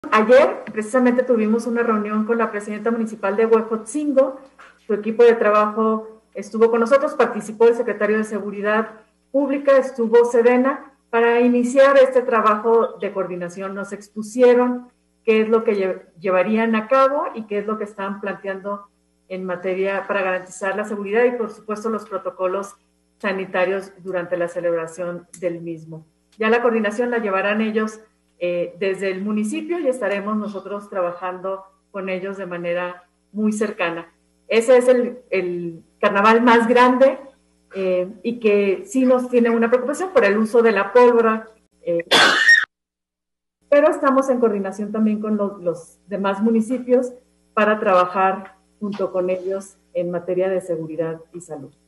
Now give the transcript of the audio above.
Ayer precisamente tuvimos una reunión con la presidenta municipal de Huejotzingo. Su equipo de trabajo estuvo con nosotros, participó el secretario de Seguridad Pública, estuvo Sedena, para iniciar este trabajo de coordinación. Nos expusieron qué es lo que llevarían a cabo y qué es lo que están planteando en materia para garantizar la seguridad y, por supuesto, los protocolos sanitarios durante la celebración del mismo. Ya la coordinación la llevarán ellos desde el municipio y estaremos nosotros trabajando con ellos de manera muy cercana. Ese es el carnaval más grande y que sí nos tiene una preocupación por el uso de la pólvora, pero estamos en coordinación también con los demás municipios para trabajar junto con ellos en materia de seguridad y salud.